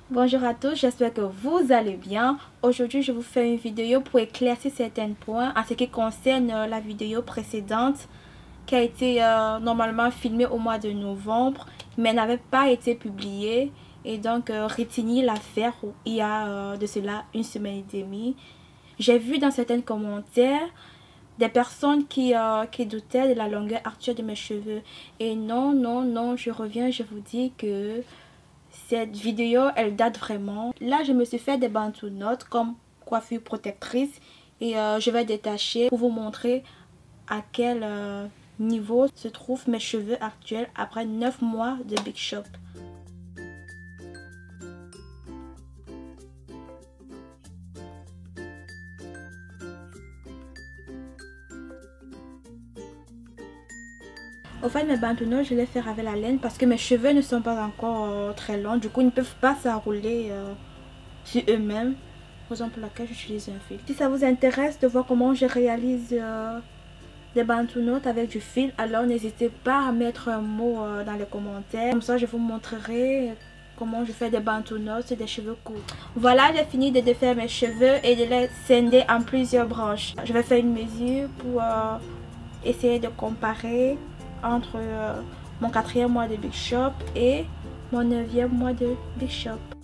Bonjour à tous, j'espère que vous allez bien. Aujourd'hui, je vous fais une vidéo pour éclaircir certains points en ce qui concerne la vidéo précédente qui a été normalement filmée au mois de novembre mais n'avait pas été publiée. Et donc, retenir l'affaire il y a de cela une semaine et demie. J'ai vu dans certains commentaires des personnes qui doutaient de la longueur actuelle de mes cheveux. Et non, je reviens, je vous dis que cette vidéo, elle date vraiment. Là, je me suis fait des bantu notes comme coiffure protectrice. Et je vais détacher pour vous montrer à quel niveau se trouvent mes cheveux actuels après 9 mois de Big Shop. Au fait, mes bantu-notes, je les fais avec la laine parce que mes cheveux ne sont pas encore très longs. Du coup, ils ne peuvent pas s'enrouler sur eux-mêmes. Raison pour laquelle j'utilise un fil. Si ça vous intéresse de voir comment je réalise des bantu-notes avec du fil, alors n'hésitez pas à mettre un mot dans les commentaires. Comme ça, je vous montrerai comment je fais des bantu-notes et des cheveux courts. Voilà, j'ai fini de défaire mes cheveux et de les scinder en plusieurs branches. Je vais faire une mesure pour essayer de comparer entre mon 4e mois de Big Shop et mon 9e mois de Big Shop.